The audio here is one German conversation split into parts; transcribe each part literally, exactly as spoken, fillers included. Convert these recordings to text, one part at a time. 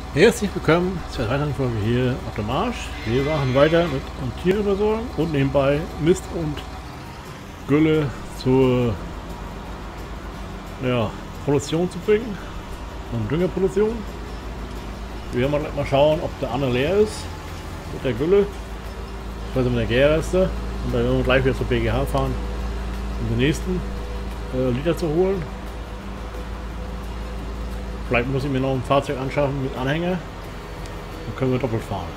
Herzlich willkommen zur weiteren Folge hier auf dem Marsch. Wir machen weiter mit Tiere versorgen und nebenbei Mist und Gülle zur ja, Produktion zu bringen und Düngerproduktion. Wir werden mal, mal schauen, ob der andere leer ist mit der Gülle, also mit der Gärreste, und dann werden wir gleich wieder zur B G H fahren, um den nächsten äh, Liter zu holen. Vielleicht muss ich mir noch ein Fahrzeug anschaffen mit Anhänger. Dann können wir doppelt fahren.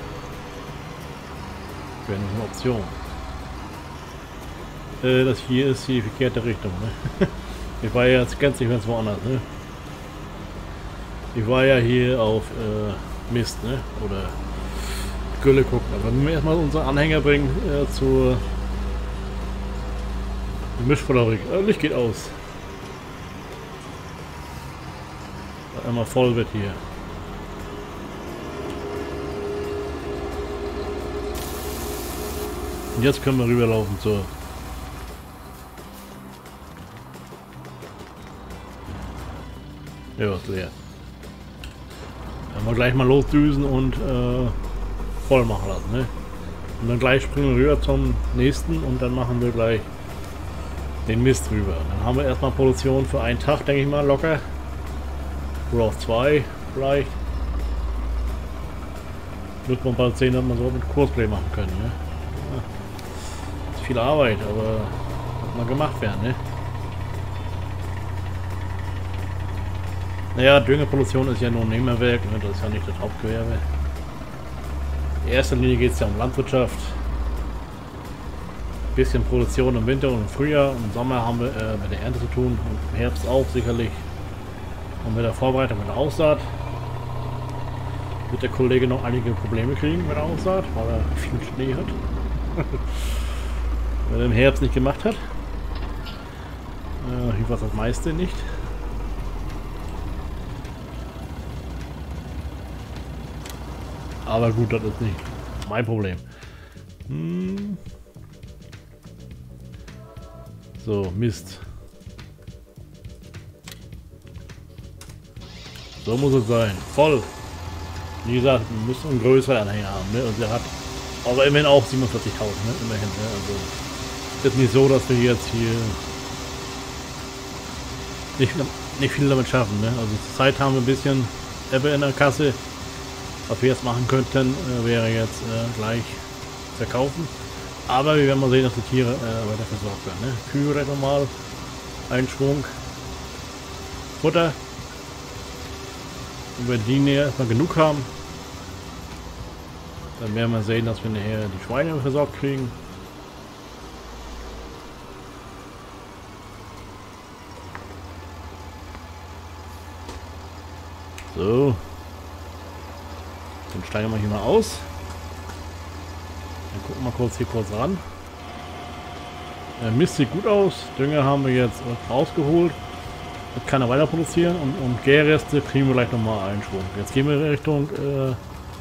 Wäre noch eine Option. Äh, das hier ist die verkehrte Richtung. Ne? Ich war ja jetzt ganz nicht ganz woanders. Ne? Ich war ja hier auf äh, Mist, ne? Oder Gülle gucken. Aber wenn wir erstmal unseren Anhänger bringen äh, zur Mischfabrik. Äh, Licht geht aus. Einmal voll wird hier. Und jetzt können wir rüberlaufen zur ja, ist leer. Dann wir gleich mal losdüsen und äh, voll machen lassen, ne? Und dann gleich springen wir rüber zum nächsten und dann machen wir gleich den Mist rüber. Dann haben wir erstmal Produktion für einen Tag, denke ich mal, locker. Oder auf zwei vielleicht. Müssen wir bald sehen, dass wir so mit Kursplay machen können. Ne? Ja. Ist viel Arbeit, aber muss mal gemacht werden. Ne? Naja, Düngerproduktion ist ja nur ein Nebenwerk, ne? Das ist ja nicht das Hauptgewerbe. In erster Linie geht es ja um Landwirtschaft. Ein bisschen Produktion im Winter und im Frühjahr. Im Sommer haben wir äh, mit der Ernte zu tun und im Herbst auch sicherlich. Und mit der Vorbereitung mit der Aussaat wird der Kollege noch einige Probleme kriegen mit der Aussaat, weil er viel Schnee hat. Wenn er im Herbst nicht gemacht hat. Äh, ich weiß das meiste nicht. Aber gut, das ist nicht mein Problem. Hm. So, Mist. So muss es sein. Voll. Wie gesagt, wir müssen einen größeren Anhänger haben. Ne? Und der hat aber immerhin auch siebenundvierzigtausend. Ne? Immerhin. Ne? Also ist nicht so, dass wir jetzt hier nicht, nicht viel damit schaffen. Ne? Also Zeit haben wir ein bisschen Ebbe in der Kasse. Was wir jetzt machen könnten, äh, wäre jetzt äh, gleich verkaufen. Aber wir werden mal sehen, dass die Tiere äh, weiter versorgt werden. Ne? Kühe recht normal. Ein Schwung. Futter. Und wenn die näher erstmal genug haben, dann werden wir sehen, dass wir nachher die Schweine versorgt kriegen. So. Dann steigen wir hier mal aus. Dann gucken wir mal kurz hier kurz ran. Der Mist sieht gut aus. Dünger haben wir jetzt rausgeholt. Das kann er weiter produzieren und, und Gärreste kriegen wir gleich nochmal einen Schwung. Jetzt gehen wir in Richtung äh,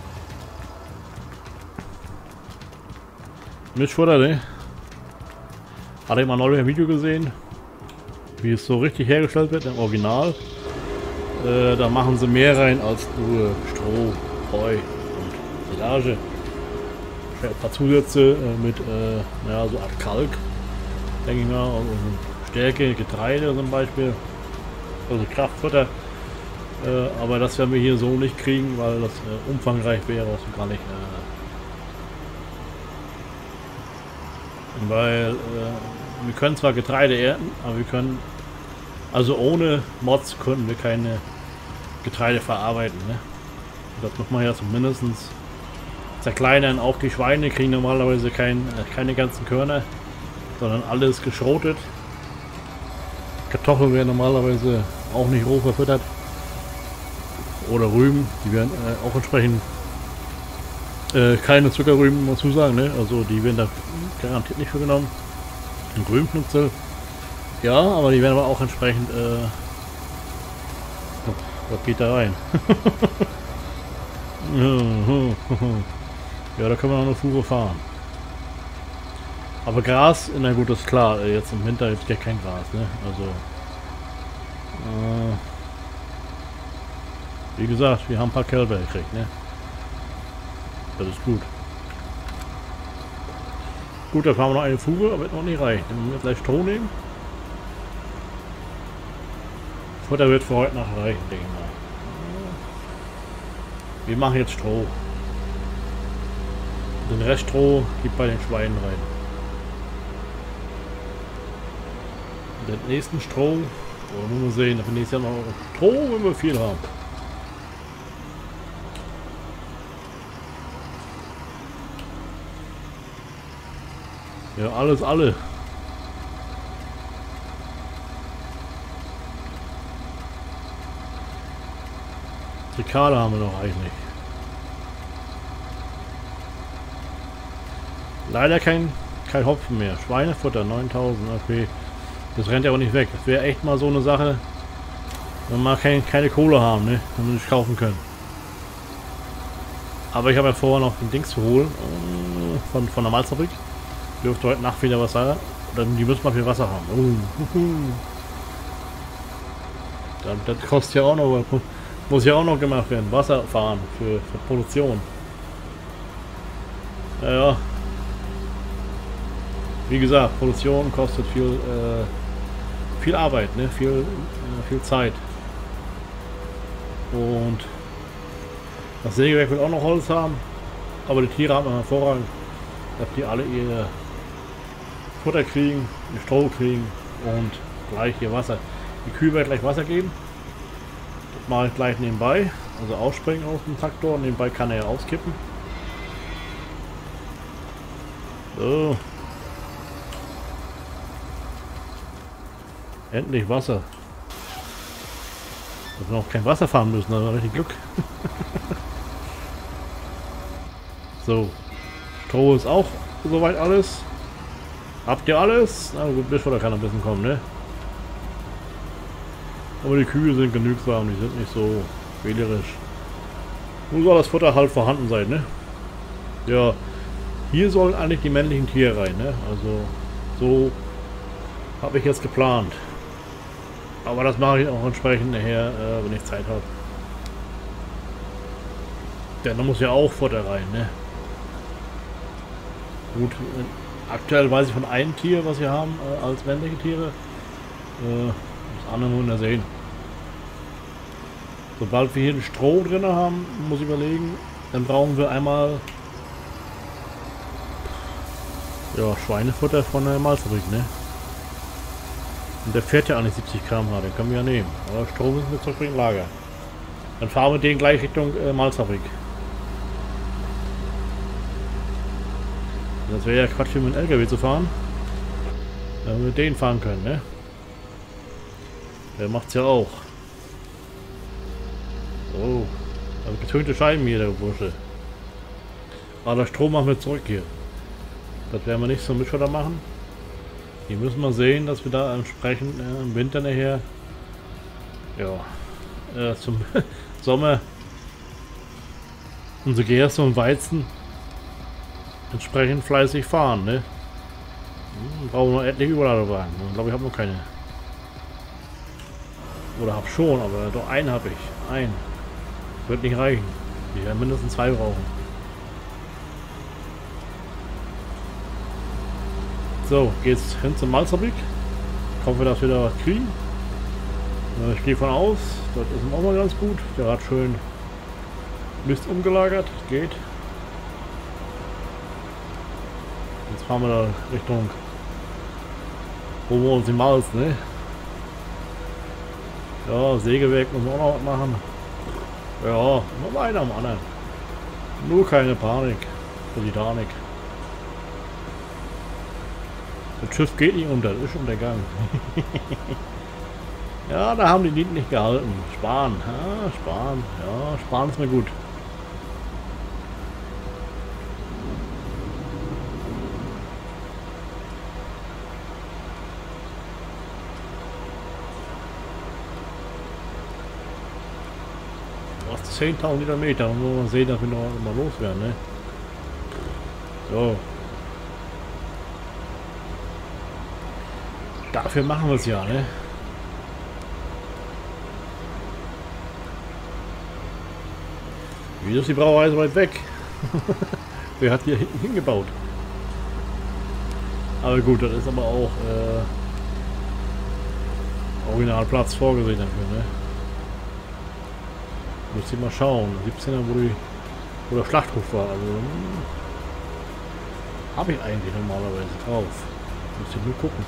Mischfutter, ne? Hatte ich mal neulich ein Video gesehen, wie es so richtig hergestellt wird im Original. Äh, da machen sie mehr rein als nur Stroh, Heu und Silage. Ein paar Zusätze äh, mit äh, ja, so Art Kalk, denke ich mal, also Stärke, Getreide zum Beispiel. Also Kraftfutter, äh, aber das werden wir hier so nicht kriegen, weil das äh, umfangreich wäre, was wir gar nicht. Äh, weil äh, wir können zwar Getreide ernten, aber wir können, also ohne Mods können wir keine Getreide verarbeiten. Ne? Das muss man ja zumindest zerkleinern. Auch die Schweine kriegen normalerweise kein, äh, keine ganzen Körner, sondern alles geschrotet. Kartoffeln werden normalerweise auch nicht roh verfüttert. Oder Rüben, die werden äh, auch entsprechend äh, keine Zuckerrüben, muss man sagen, ne? Also die werden da garantiert nicht für genommen. Ein Grünknutzel, ja, aber die werden aber auch entsprechend äh, was geht da rein? Ja, da können wir noch eine Fuhre fahren. Aber Gras, na gut, ist klar, jetzt im Winter gibt es ja kein Gras, ne? Also äh, Wie gesagt, wir haben ein paar Kälber gekriegt, ne? Das ist gut. Gut, da fahren wir noch eine Fuge, aber wird noch nicht reichen. Dann müssen wir gleich Stroh nehmen. Futter wird für heute noch reichen, denke ich mal. Wir machen jetzt Stroh. Den Rest Stroh gibt bei den Schweinen rein. Den nächsten Stroh, oh, müssen wir sehen, dass wir nächstes Jahr noch Stroh, wenn wir viel haben. Ja, alles, alle. Trikale haben wir noch eigentlich. Leider kein, kein Hopfen mehr. Schweinefutter, neuntausend, okay. Das rennt ja auch nicht weg. Das wäre echt mal so eine Sache, wenn wir mal kein, keine Kohle haben, ne? Wenn wir nicht kaufen können. Aber ich habe ja vorher noch den Dings zu holen. Von, von der Malzfabrik. Dürfte heute Nacht wieder was sein. Dann die müssen mal viel Wasser haben. Oh. Das, das kostet ja auch noch. Muss ja auch noch gemacht werden. Wasser fahren für, für Produktion. Ja, ja. Wie gesagt, Produktion kostet viel, äh, viel Arbeit, ne? Viel, äh, viel Zeit. Und das Sägewerk will auch noch Holz haben. Aber die Tiere haben hervorragend, dass die alle ihr Futter kriegen, ihr Stroh kriegen und gleich ihr Wasser. Die Kühe werden gleich Wasser geben. Das mache ich gleich nebenbei. Also ausspringen aus dem Traktor. Nebenbei kann er ja auskippen. So. Endlich Wasser. Dass wir noch kein Wasser fahren müssen, da haben wir richtig Glück. So. Stroh ist auch soweit alles. Habt ihr alles? Na gut, Mischfutter kann ein bisschen kommen, ne? Aber die Kühe sind genügsam, die sind nicht so wählerisch. Nun soll das Futter halt vorhanden sein, ne? Ja, hier sollen eigentlich die männlichen Tiere rein, ne? Also, so habe ich jetzt geplant. Aber das mache ich auch entsprechend nachher, äh, wenn ich Zeit habe. Denn da muss ja auch Futter rein, ne? Gut, aktuell weiß ich von einem Tier, was wir haben, äh, als männliche Tiere. Äh, das andere nur sehen. Sobald wir hier ein Stroh drin haben, muss ich überlegen, dann brauchen wir einmal ja, Schweinefutter von der Malzfabrik, ne? Und der fährt ja eigentlich siebzig Kilometer pro Stunde, den können wir ja nehmen. Aber Stroh müssen wir zurückbringen, Lager. Dann fahren wir den gleich Richtung äh, Malzfabrik. Das wäre ja Quatsch, mit dem L K W zu fahren. Wenn wir den fahren können, ne? Der macht's ja auch. Oh, also getönte Scheiben hier, der Bursche. Aber der Strom machen wir zurück hier. Das werden wir nicht so Mischfutter machen. Hier müssen wir sehen, dass wir da entsprechend äh, im Winter nachher, ja, äh, zum Sommer unsere Gerste und Weizen entsprechend fleißig fahren, ne? Hm, brauchen wir noch etliche Überladewagen. Ich glaube, ich habe noch keine. Oder habe schon, aber doch einen habe ich. Ein. Wird nicht reichen. Ich werde mindestens zwei brauchen. So, geht's hin zur Malzfabrik. Ich hoffe, dass wir da was kriegen. Ich gehe von aus, das ist ihm auch mal ganz gut. Der hat schön Mist umgelagert. Geht. Jetzt fahren wir da Richtung, wo wir uns im Malz, ne? Ja, Sägewerk müssen wir auch noch was machen. Ja, noch weiter am anderen. Nur keine Panik für die Titanic. Das Schiff geht nicht unter, das ist untergegangen. Ja, da haben die Nieten nicht gehalten. Sparen, ja, sparen, ja, sparen ist mir gut. zehntausend Kilometer, und wo man sehen, dass wir noch mal loswerden, ne? So. Dafür machen wir es ja, ne? Wieso ist die Brauerei so weit weg? Wer hat hier hinten hingebaut? Aber gut, das ist aber auch äh, Originalplatz vorgesehen dafür, ne? Müsst ihr mal schauen. siebzehner, wo, die, wo der Schlachthof war. Also hm, habe ich eigentlich normalerweise drauf. Müsst ihr nur gucken.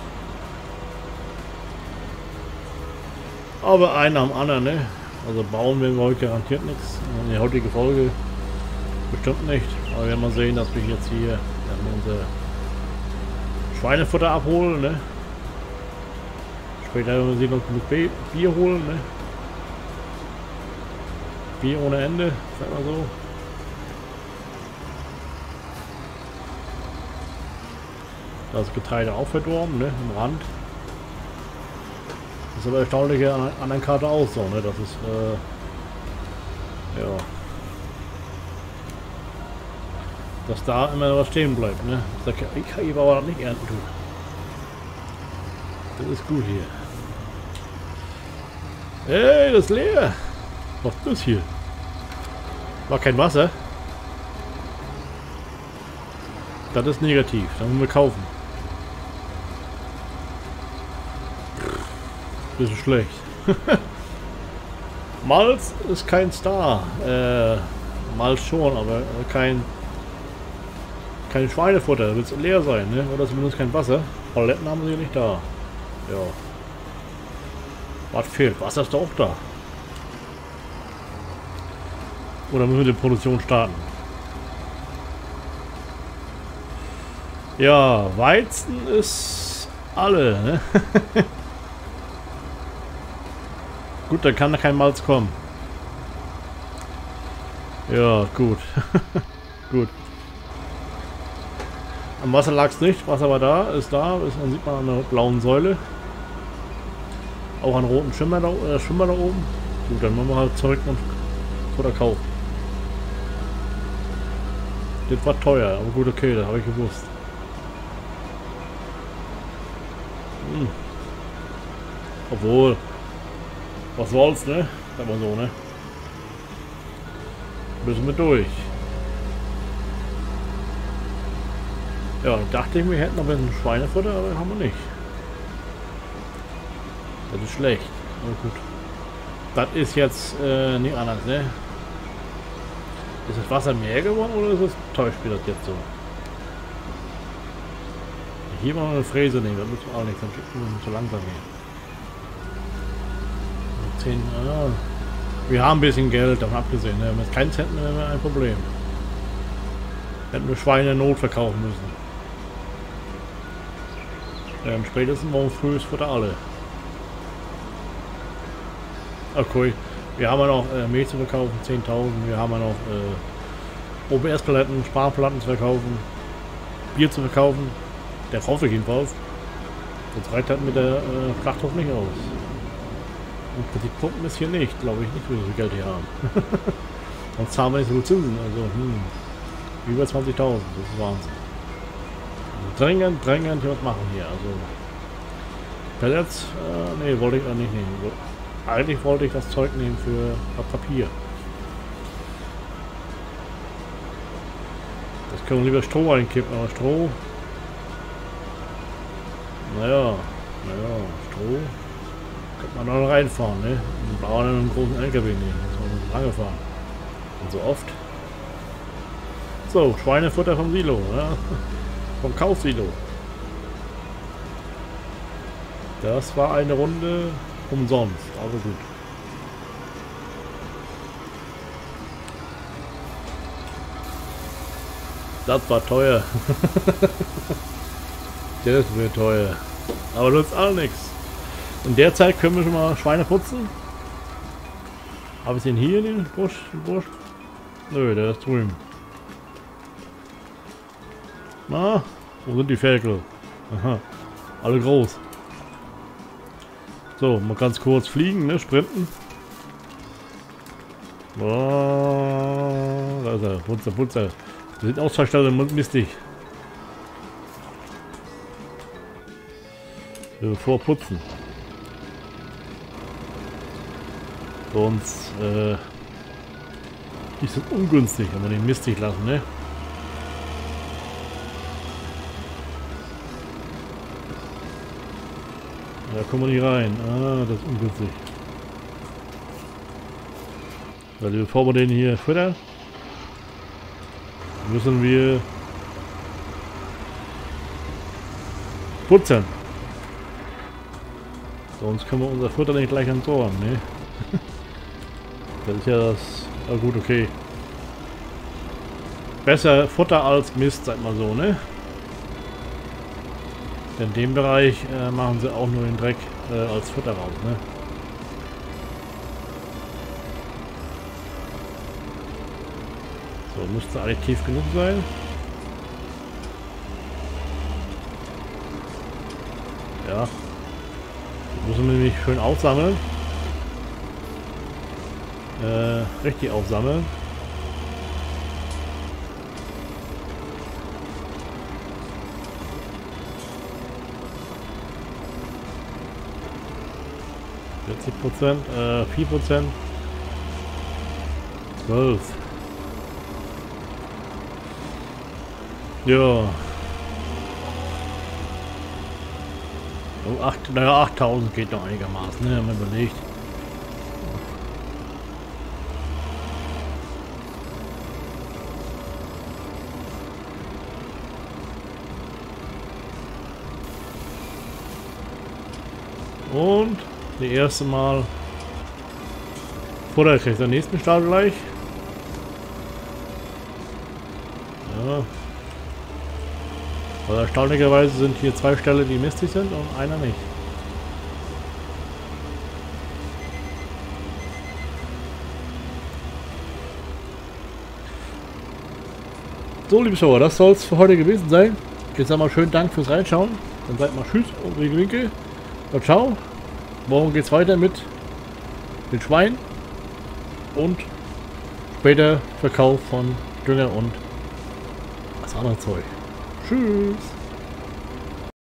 Aber einen am anderen, ne? Also bauen werden wir heute garantiert nichts. In der heutigen Folge bestimmt nicht. Aber wir werden mal sehen, dass wir jetzt hier unser Schweinefutter abholen, ne? Später werden wir sehen, uns genug Bier holen, ne? Bier ohne Ende, sag mal so. Das Getreide auch verdorben, ne? Im Rand. Das ist aber erstaunlich an der anderen Karte auch so, ne? Das ist, äh, ja. Dass da immer was stehen bleibt, ne? Der K I-Bauer das nicht ernten tut. Das ist gut hier. Hey, das ist leer! Was ist das hier? War kein Wasser? Das ist negativ, dann müssen wir kaufen. Bisschen schlecht. Malz ist kein Star. Äh, Malz schon, aber kein kein Schweinefutter. Da wird es leer sein, ne? Oder zumindest kein Wasser. Paletten haben sie nicht da. Ja. Was fehlt? Wasser ist doch auch da. Oder müssen wir die Produktion starten? Ja, Weizen ist alle, ne? Gut, dann kann da kein Malz kommen. Ja, gut. Gut. Am Wasser lag es nicht. Wasser war da, ist da. Ist, man sieht man an der blauen Säule. Auch einen roten Schimmer da, äh, Schimmer da oben. Gut, dann machen wir halt Zeug und Futter kaufen. Das war teuer, aber gut, okay, das habe ich gewusst. Hm. Obwohl, was soll's, ne? Sag mal so, ne? Müssen wir durch. Ja, ich dachte, wir hätten noch ein bisschen Schweinefutter, aber haben wir nicht. Das ist schlecht. Aber gut. Das ist jetzt äh, nicht anders, ne? Ist das Wasser mehr geworden oder ist das täuscht mir das jetzt so? Hier mal eine Fräse nehmen, das müssen wir auch nicht, dann schicken wir zu langsam hier. zehn, ah. Wir haben ein bisschen Geld, davon abgesehen, ne? Wenn wir jetzt keinen Cent mehr, wäre ein Problem. Hätten wir Schweine in Not verkaufen müssen. Ähm, spätestens morgen früh ist Futter alle. Okay, wir haben ja noch äh, Mehl zu verkaufen, zehntausend. Wir haben ja noch äh, O B S-Paletten, Sparplatten zu verkaufen, Bier zu verkaufen. Der hoffe ich jedenfalls. Sonst reicht das mit der äh, Schlachthof nicht aus. Und die Pumpen ist hier nicht, glaube ich nicht, wie wir so viel Geld hier haben. Sonst zahlen wir nicht so viel Zinsen, also hm, über zwanzigtausend, das ist Wahnsinn. Also drängend, drängend hier was machen hier, also Pellets, äh, nee, wollte ich auch nicht nehmen. Eigentlich wollte ich das Zeug nehmen für Papier. Das können wir lieber Stroh einkippen, aber Stroh, naja, naja, Stroh könnte man noch reinfahren, ne? Und brauchen einen großen L K W nehmen, muss man lange fahren. Und so oft. So, Schweinefutter vom Silo, ja? Vom Kaufsilo. Das war eine Runde umsonst, aber gut. Das war teuer. Das wird teuer. Aber nutzt auch nichts. In der Zeit können wir schon mal Schweine putzen. Habe ich den hier, den Busch? Den Busch? Nö, der ist drüben. Na, wo sind die Ferkel? Aha, alle groß. So, mal ganz kurz fliegen, ne? Sprinten. Oh, da ist er. Putzer, Putzer. Wir sind Ausfallstelle mistig. Bevor putzen. Sonst äh, ist das ungünstig, wenn wir den mistig lassen, ne? Da kommen wir nicht rein. Ah, das ist ungünstig. Weil bevor wir den hier füttern, müssen wir putzen. Sonst können wir unser Futter nicht gleich entsorgen, ne? Das ist ja das... Ah gut, okay. Besser Futter als Mist, sag mal so, ne? Denn in dem Bereich äh, machen sie auch nur den Dreck äh, als Futter raus, ne? So, müsste eigentlich tief genug sein. Ja. Die müssen wir nämlich schön aufsammeln. Äh, richtig aufsammeln. vierzig Prozent, äh, vier Prozent. zwölf. Ja. Oh, acht, naja, achttausend geht noch einigermaßen, ne, haben wir überlegt. Und das erste Mal Futter kriegt der nächsten Start gleich. Ja. Aber erstaunlicherweise sind hier zwei Ställe, die mistig sind und einer nicht. So, liebe Schauer, das soll es für heute gewesen sein. Jetzt sag mal schönen Dank fürs Reinschauen. Dann seid mal tschüss und Winke Winke. Und ciao. Morgen geht's weiter mit den Schweinen und später Verkauf von Dünger und was anderes Zeug. Tschüss.